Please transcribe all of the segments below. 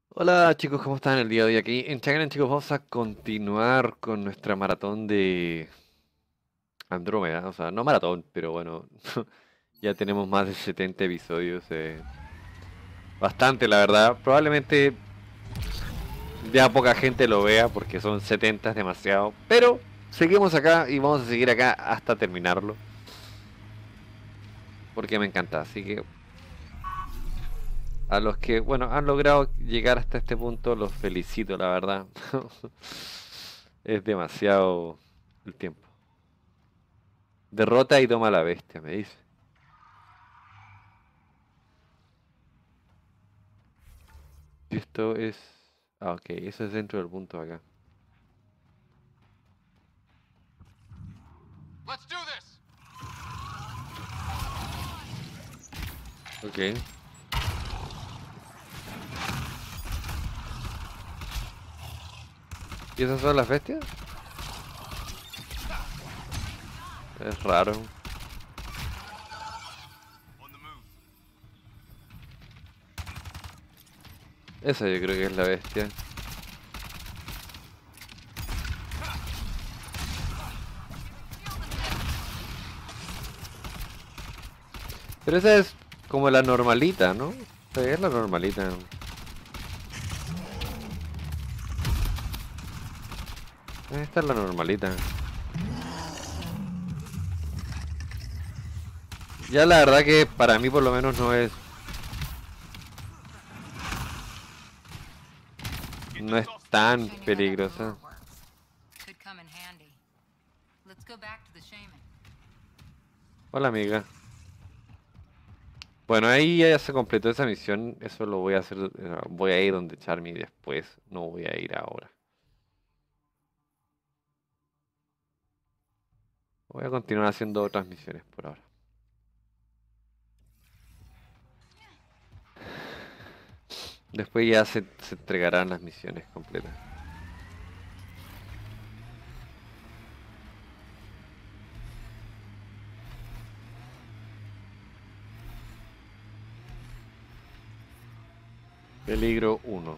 Hola chicos, ¿cómo están el día de hoy? Aquí en Chagrin, chicos, vamos a continuar con nuestra maratón de Andrómeda. O sea, no maratón, pero bueno, ya tenemos más de 70 episodios. Bastante, la verdad. Probablemente ya poca gente lo vea porque son 70, es demasiado. Pero seguimos acá y vamos a seguir acá hasta terminarlo. Porque me encanta. Así que a los que, bueno, han logrado llegar hasta este punto, los felicito, la verdad. Es demasiado el tiempo. Derrota y toma a la bestia, me dice. Y esto es... Ah, ok, eso es dentro del punto acá. Let's do this. Ok. ¿Y esas son las bestias? Es raro. On the move. Esa yo creo que es la bestia. Pero esa es como la normalita, ¿no? Sí, es la normalita. Esta es la normalita. Ya la verdad que para mí por lo menos no es... Get No those es off stage. tan Checking out how the peligrosa. lure works. Could come in handy. Let's go back to the shaman. Hola amiga. Bueno, ahí ya se completó esa misión. Eso lo voy a hacer. Voy a ir donde Charmy después. No voy a ir ahora. Voy a continuar haciendo otras misiones por ahora. Después ya se entregarán las misiones completas. Peligro 1.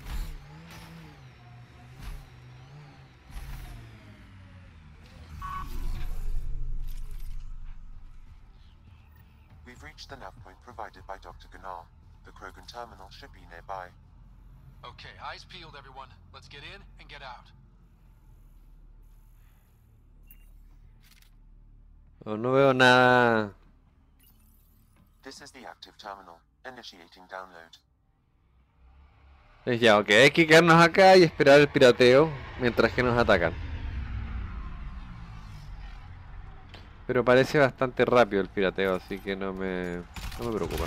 We've reached the nav point provided by Dr. Gunnar. The Krogan terminal should be nearby. Okay, eyes peeled, everyone. Let's get in and get out. Oh, no veo nada. This is the active terminal. Initiating download. Ya, ok, hay que quedarnos acá y esperar el pirateo mientras que nos atacan. Pero parece bastante rápido el pirateo, así que no me preocupa.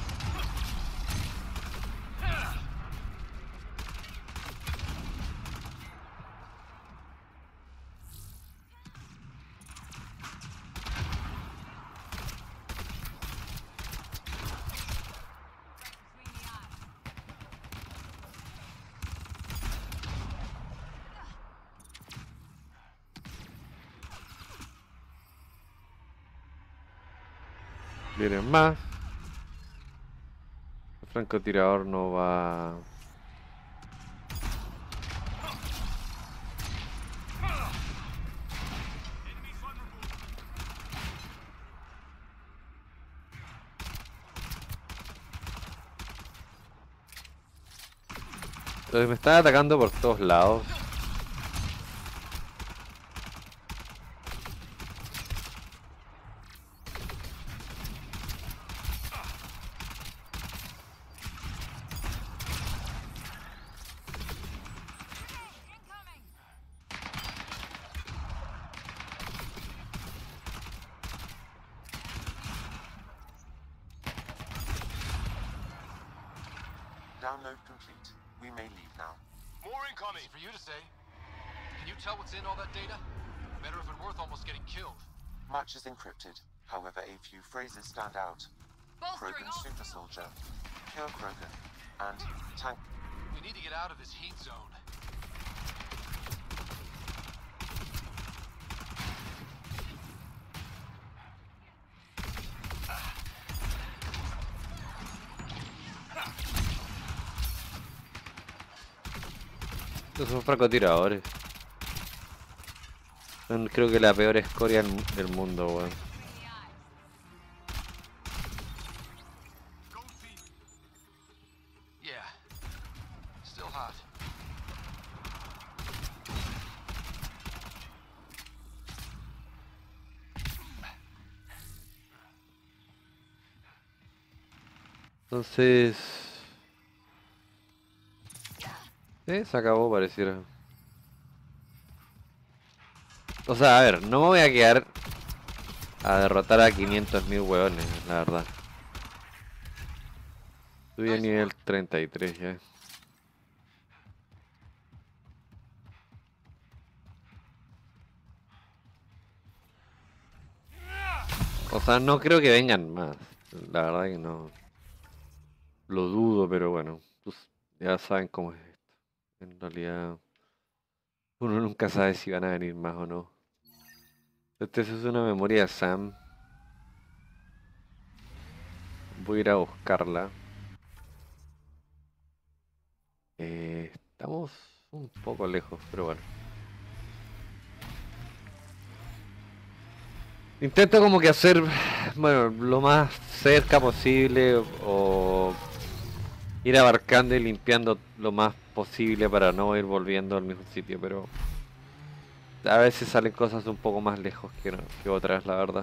Vienen más. El francotirador no va... Enemies vulnerable. Entonces me están atacando por todos lados. Download complete. We may leave now. More incoming. For you to say. Can you tell what's in all that data? Better if Worth almost getting killed. Much is encrypted. However, a few phrases stand out. Krogan super soldier, pure Krogan, and tank. We need to get out of this heat zone. Son francotiradores. Son creo que la peor escoria del mundo, weón. Yeah. Still hot. Entonces... se acabó, pareciera. O sea, a ver, no me voy a quedar a derrotar a 500.000 hueones, la verdad. Estoy a nivel 33 ya. O sea, no creo que vengan más. La verdad que no. Lo dudo, pero bueno. Pues ya saben cómo es esto. En realidad, uno nunca sabe si van a venir más o no. Esta es una memoria de Sam. Voy a ir a buscarla. Estamos un poco lejos, pero bueno. Intento como que hacer, bueno, lo más cerca posible o ir abarcando y limpiando lo más posible para no ir volviendo al mismo sitio, pero a veces salen cosas un poco más lejos que otras, la verdad.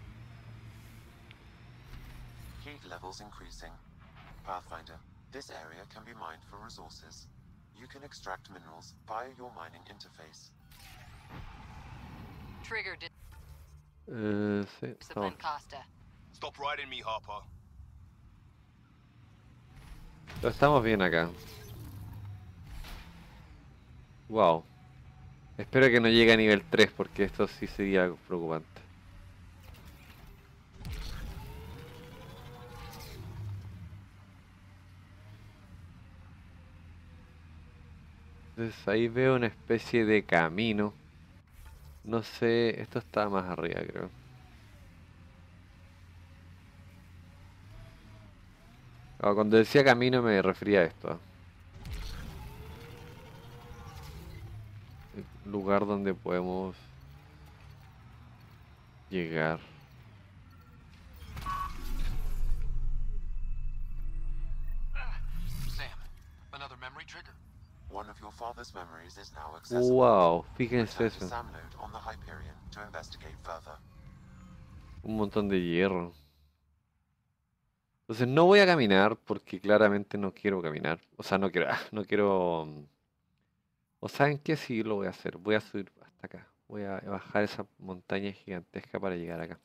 Heat levels increasing. Pathfinder, this area can be mined for resources. You can extract minerals via your mining interface. Trigger Sí, discipline Costa. Stop riding me, Harper. estamos bien acá. Wow. Espero que no llegue a nivel 3 porque esto sí sería preocupante. Entonces ahí veo una especie de camino. No sé, esto está más arriba creo. Cuando decía camino me refería a esto. El lugar donde podemos llegar. Sam, another memory trigger. One of your father's memories is now accessible. Wow, fíjense Return to eso. Sam node on the Hyperion to investigate further. Un montón de hierro. Entonces no voy a caminar porque claramente no quiero caminar. O sea, no quiero, no quiero. O saben qué, sí lo voy a hacer. Voy a subir hasta acá. Voy a bajar esa montaña gigantesca para llegar acá.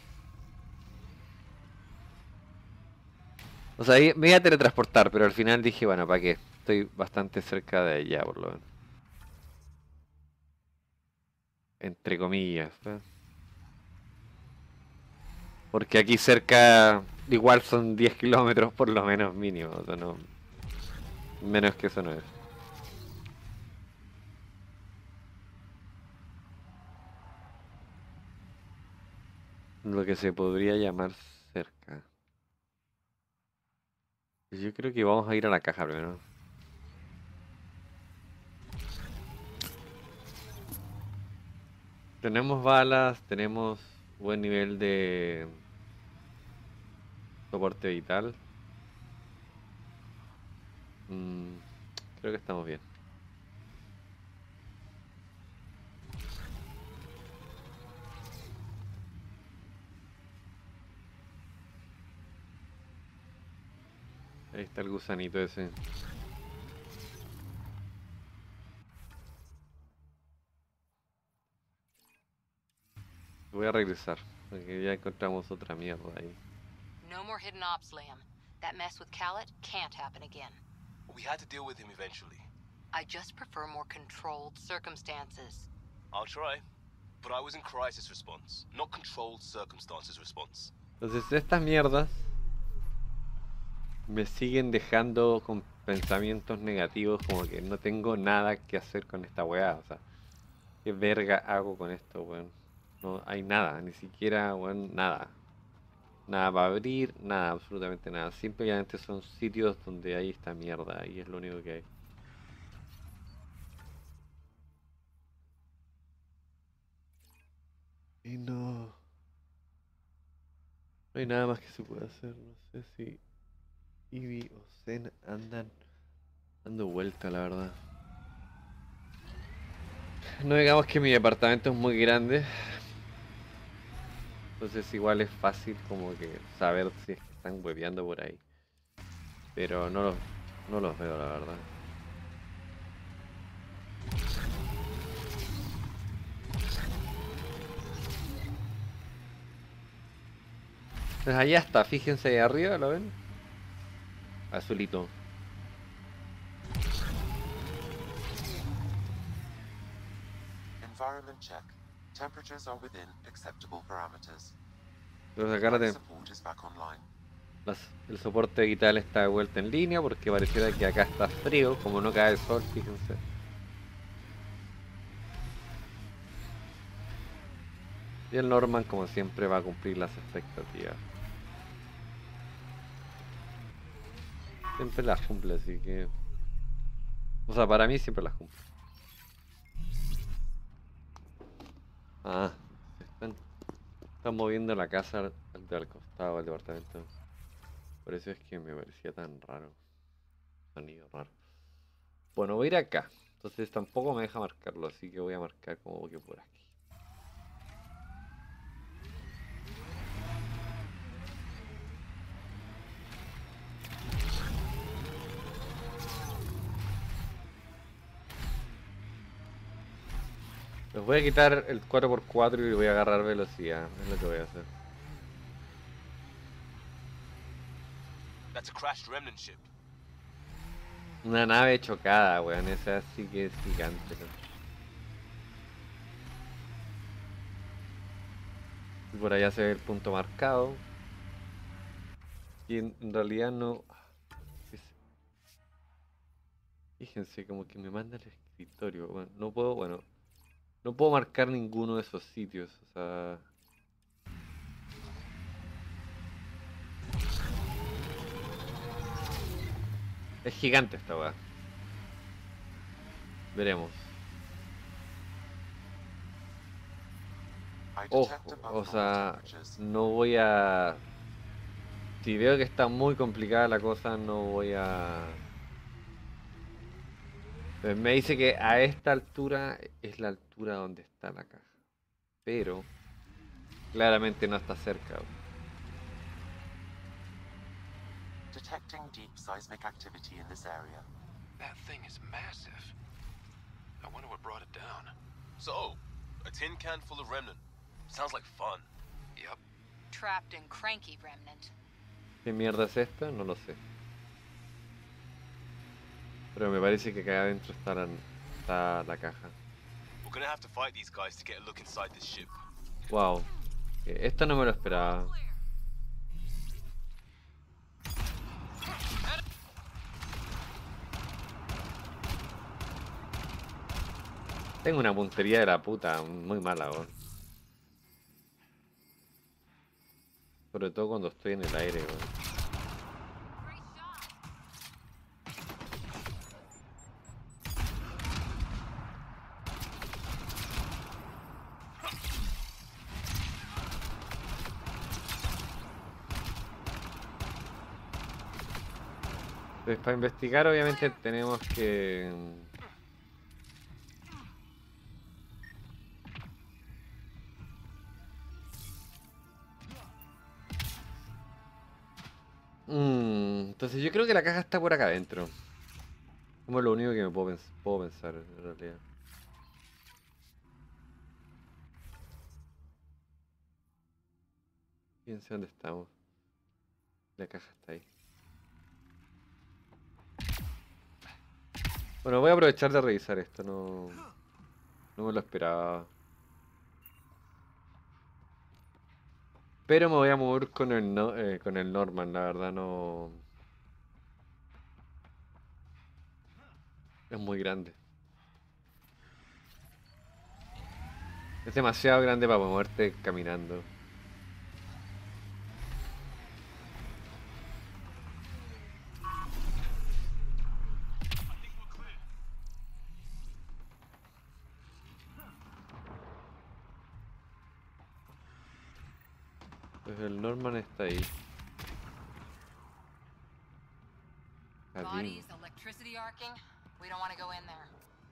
O sea, ahí me iba a teletransportar, pero al final dije, bueno, ¿para qué? Estoy bastante cerca de allá, por lo menos. Entre comillas. Porque aquí cerca igual son 10 kilómetros por lo menos mínimo. O sea, no, menos que eso no es. Lo que se podría llamar cerca. Yo creo que vamos a ir a la caja primero. Tenemos balas, tenemos buen nivel de soporte vital. Creo que estamos bien. Ahí está el gusanito ese. Voy a regresar, porque ya encontramos otra mierda ahí. No more hidden ops, Liam. That mess with Callet can't happen again. We had to deal with him eventually. I just prefer more controlled circumstances. I'll try. But I was in crisis response, not controlled circumstances response. Entonces estas mierdas me siguen dejando con pensamientos negativos, como que no tengo nada que hacer con esta weá. O sea, ¿qué verga hago con esto, weón? No hay nada, ni siquiera, weón, nada. Nada para abrir, nada, absolutamente nada. Simplemente son sitios donde hay esta mierda y es lo único que hay. Y no hay nada más que se pueda hacer. No sé si Ivy o Zen andan dando vuelta, la verdad. No digamos que mi departamento es muy grande. Entonces igual es fácil como que saber si es que están hueveando por ahí. Pero no los veo, la verdad. Pues allá está, fíjense ahí arriba, ¿lo ven? Azulito. Environment check. Temperatures are within acceptable parameters. Pero acá Life support is back online. el soporte vital está de vuelta en línea porque pareciera que acá está frío, como no cae el sol, fíjense. Y el Norman, como siempre, va a cumplir las expectativas. Siempre las cumple, así que... O sea, para mí siempre las cumple. Ah, están moviendo la casa al costado del departamento. Por eso es que me parecía tan raro. Sonido raro. Bueno, voy a ir acá. Entonces tampoco me deja marcarlo, así que voy a marcar como que por aquí. Les voy a quitar el 4x4 y voy a agarrar velocidad. Es lo que voy a hacer. That's a crashed remnant ship. Una nave chocada, weón. Esa sí que es gigante. Y por allá se ve el punto marcado. Y en realidad no... Fíjense, como que me manda al escritorio. Bueno, no puedo marcar ninguno de esos sitios. O sea... Es gigante esta weá. Veremos. Ojo, o sea, no voy a... Si veo que está muy complicada la cosa, no voy a... Me dice que a esta altura es la altura donde está la caja. Pero claramente no está cerca. Detecting deep seismic activity in this area. That thing is massive. I wonder what brought it down. So, a tin can full of remnant. Sounds like fun. Yep. Trapped in cranky remnant. ¿Qué mierda es esta? No lo sé. Pero me parece que acá adentro está la caja. We're gonna have to fight these guys to get a look inside this ship. Wow. Esto no me lo esperaba. Tengo una puntería de la puta, muy mala, weón. Sobre todo cuando estoy en el aire, weón. Pues para investigar obviamente tenemos que... entonces yo creo que la caja está por acá adentro. Como es lo único que me puedo pensar en realidad. Fíjense dónde estamos. La caja está ahí. Bueno, voy a aprovechar de revisar esto, no me lo esperaba. Pero me voy a mover con con el Norman, la verdad no... Es muy grande. Es demasiado grande para moverte caminando. Entonces el Norman está ahí. Jardín. Bodies, electricity arcing. We don't want to go in there.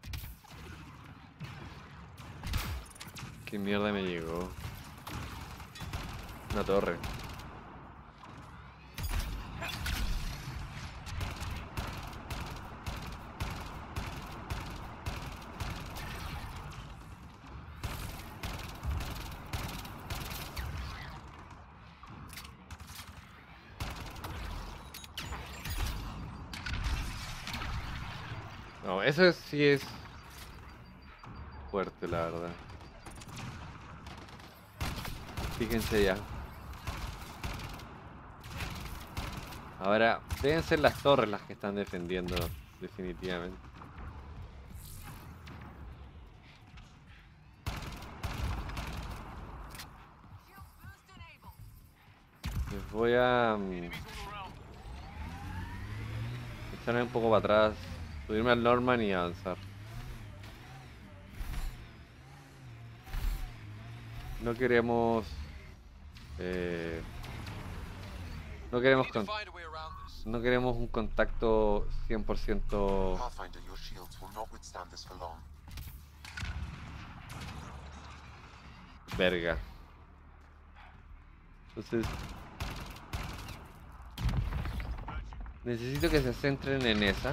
¿Qué mierda me llegó? Una torre. No, sí es fuerte, la verdad. Fíjense ya. Ahora, deben ser las torres las que están defendiendo, definitivamente. Les voy a echarme un poco para atrás, subirme al Norman y avanzar. No queremos... no queremos We need to find a way around this. no queremos un contacto 100%. Pathfinder, your shields will not withstand this for long. Verga. Entonces... necesito que se centren en esa.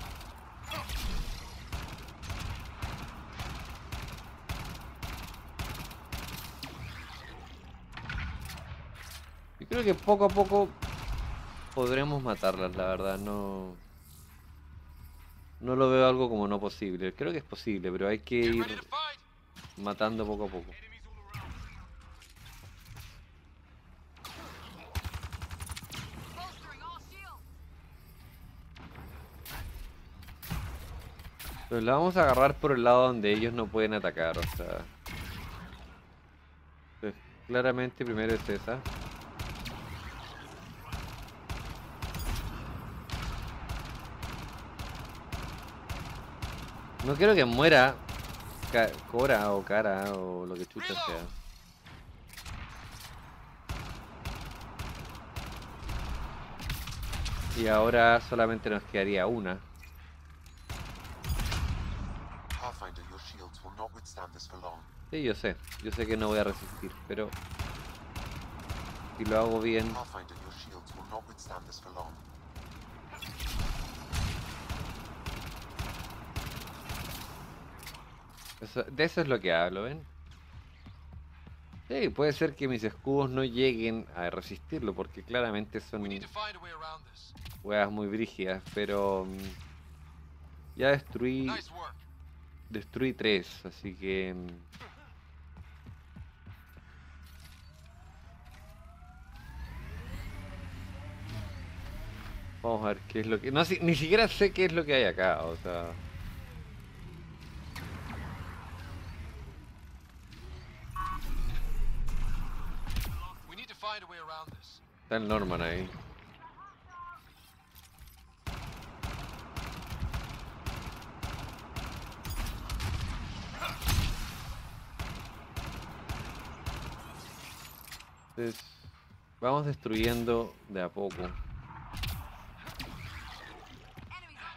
Yo creo que poco a poco podremos matarlas, la verdad, no lo veo algo como no posible. Creo que es posible, pero hay que Get ready ir to fight. matando poco a poco. Bolstering all shields. Entonces la vamos a agarrar por el lado donde ellos no pueden atacar, o sea. Entonces, claramente primero es esa. No quiero que muera Cora o Cara o lo que chucha sea. Y ahora solamente nos quedaría una. Pathfinder, your shields will not withstand this for long. Sí, yo sé que no voy a resistir, pero si lo hago bien, Pathfinder, your shields will not withstand this for long. de eso es lo que hablo, ¿ven? Sí, puede ser que mis escudos no lleguen a resistirlo, porque claramente son We need to find a way around this. weas muy brígidas, pero ya Nice work. destruí 3, así que vamos a ver qué es lo que... No, ni siquiera sé qué es lo que hay acá, o sea... We need to find a way around this. Está el Norman ahí. Entonces, vamos destruyendo de a poco. Enemies on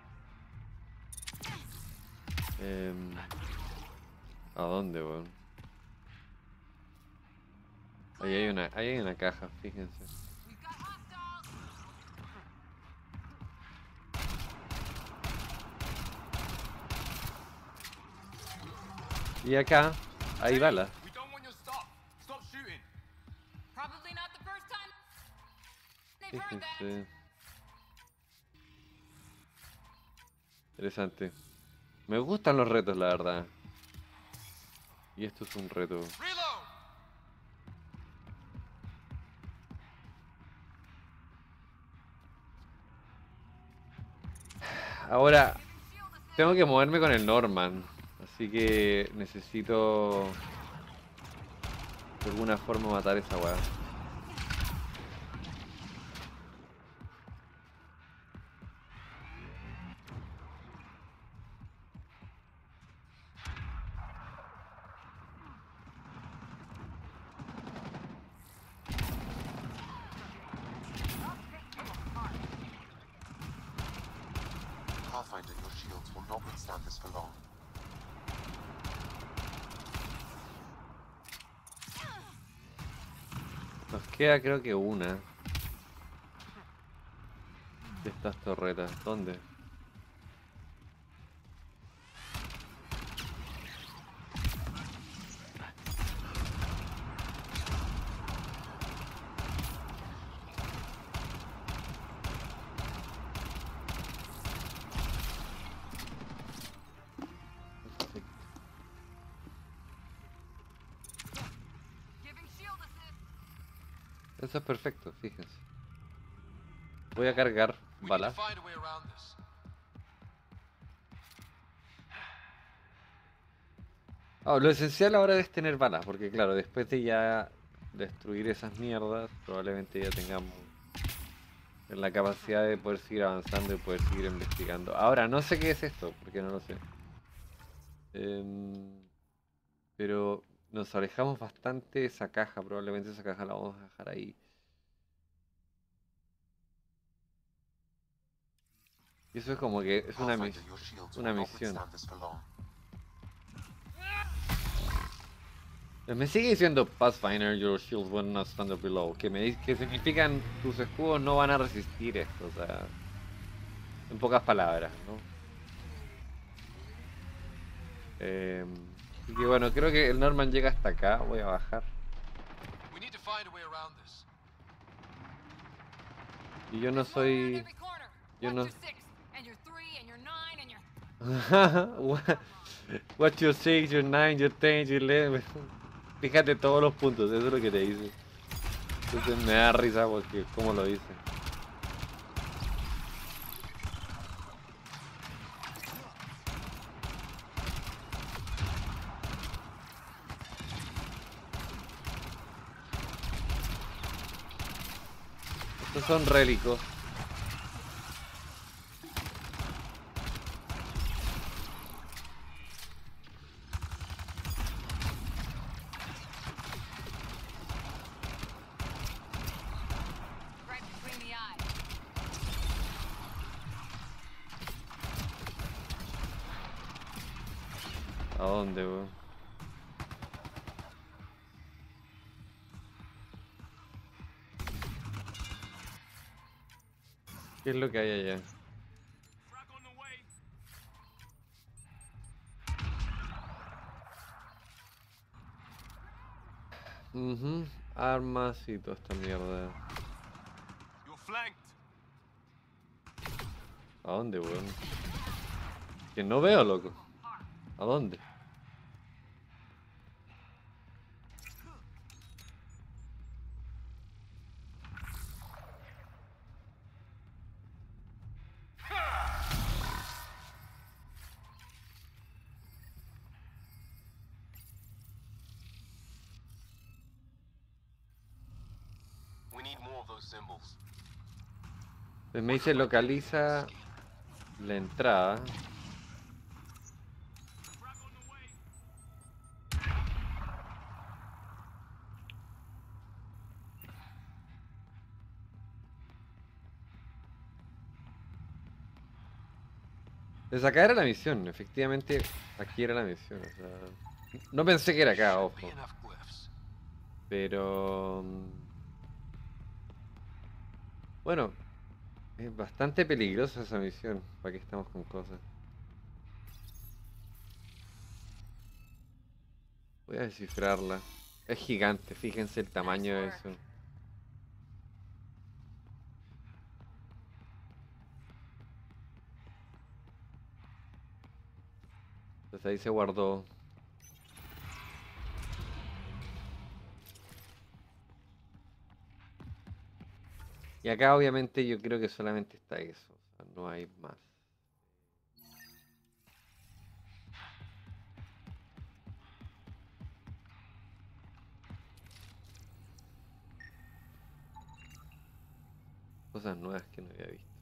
your six. ¿A dónde, weón? Ahí hay una caja, fíjense. We've got hostiles. Y acá hay balas. We don't want your stuff. Stop shooting. Probably not the first time they've heard that. Fíjense. Interesante. Me gustan los retos, la verdad. Y esto es un reto. Reload. Ahora, tengo que moverme con el Norman. Así que necesito de alguna forma matar esa weá. Pathfinder, your shields will not withstand this for long. Nos queda creo que una de estas torretas. ¿Dónde? Giving shield assist. Eso es perfecto, fíjense. Voy a cargar We need to balas. find a way around this. Lo esencial ahora es tener balas, porque claro, después de ya destruir esas mierdas, probablemente ya tengamos la capacidad de poder seguir avanzando y poder seguir investigando. Ahora, no sé qué es esto, porque no lo sé. Pero nos alejamos bastante de esa caja, probablemente esa caja la vamos a dejar ahí. Y eso es como que es una, Pathfinder, your shields una will not misión. withstand this for long. Me sigue diciendo Pathfinder, your shields will not stand up below. Que significan tus escudos no van a resistir esto, o sea, en pocas palabras, ¿no? Y que bueno, creo que el Norman llega hasta acá, voy a bajar. We need to find a way around this. Y yo no There's more around soy... every corner. yo Watch no- your 6, and your 3, and your 9, and your... What your 6, your 9, your 10, your 11. Fíjate todos los puntos, eso es lo que te dice. Entonces me da risa porque cómo lo dice. Estos son rélicos. Right between the eyes. ¿A dónde, weón? ¿Qué es lo que hay allá? Armas y toda esta mierda. You're flanked. ¿A dónde, weón? Que no veo, loco. ¿A dónde? We need more of those symbols. Pues me dice localiza la entrada. Pues acá era la misión, efectivamente aquí era la misión, o sea, no pensé que era acá, Should ojo, be enough glyphs. pero bueno, es bastante peligrosa esa misión, para que estamos con cosas. Voy a descifrarla. Es gigante, fíjense el tamaño de eso. Entonces ahí se guardó. Y acá obviamente yo creo que solamente está eso, o sea, no hay más. Cosas nuevas que no había visto.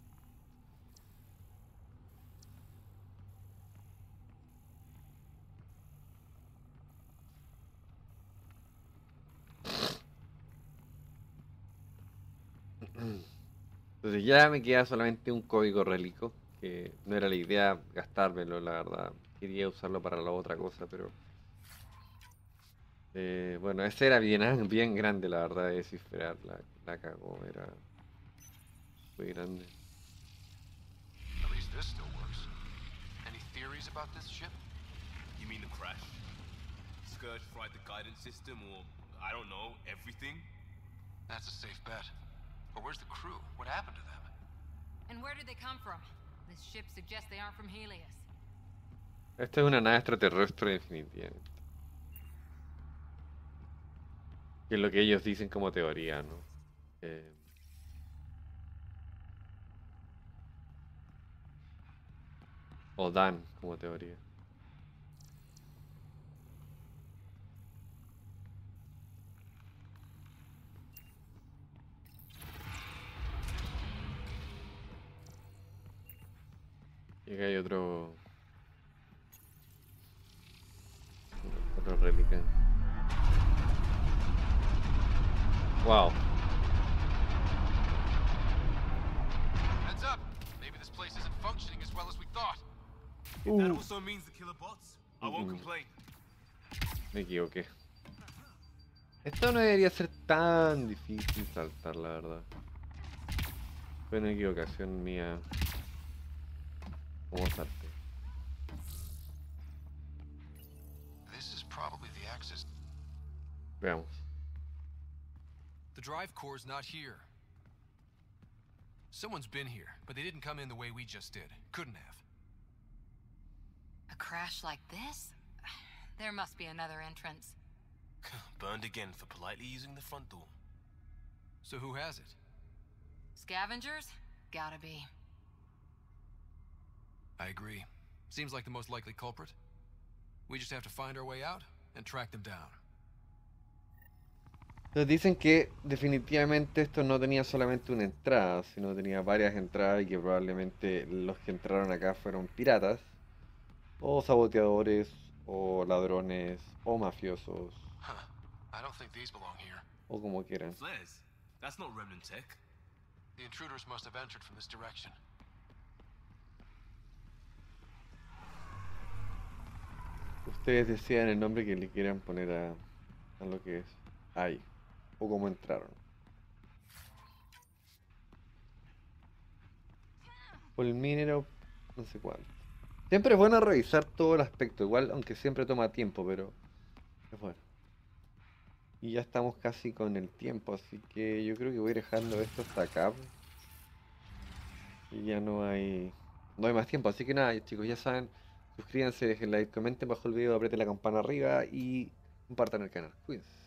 Entonces ya me queda solamente un código relico, que no era la idea gastármelo, la verdad. Quería usarlo para la otra cosa, pero... bueno, ese era bien, bien grande, la verdad, de descifrar. La cagó, era muy grande. At least this still works. Any theories about this ship? You mean the crash? Scourge fried the guidance system, or I don't know, everything? That's a safe bet. But where's the crew? What happened to them? And where did they come from? This ship suggests they aren't from Helios. Esta es una nave extraterrestre definitivamente. Que es lo que ellos dicen como teoría, ¿no? O dan como teoría. Y acá hay otro réplica. Wow. Heads up! Maybe this place isn't functioning as well as we thought. If that also means the killer bots, I won't complain. Me equivoqué. Esto no debería ser tan difícil saltar, la verdad. Fue una equivocación mía. ¿Cómo salté? This is probably the access. Veamos. The drive core's not here. Someone's been here, but they didn't come in the way we just did. Couldn't have. A crash like this? There must be another entrance. Burned again for politely using the front door. So who has it? Scavengers? Gotta be. I agree. Seems like the most likely culprit. We just have to find our way out and track them down. Nos dicen que definitivamente esto no tenía solamente una entrada, sino tenía varias entradas y que probablemente los que entraron acá fueron piratas, o saboteadores, o ladrones, o mafiosos, Huh. I don't think these belong here. o como quieran. Flares? That's not remnant tech. The intruders must have entered from this direction. Ustedes decían el nombre que le quieran poner a lo que es ahí, o cómo entraron. Polminero, no sé cuánto. Siempre es bueno revisar todo el aspecto, igual, aunque siempre toma tiempo, pero es bueno. Y ya estamos casi con el tiempo, así que yo creo que voy a ir dejando esto hasta acá. Y ya no hay más tiempo, así que nada, chicos, ya saben, suscríbanse, dejen like, comenten bajo el video, aprieten la campana arriba y compartan el canal. Cuídense.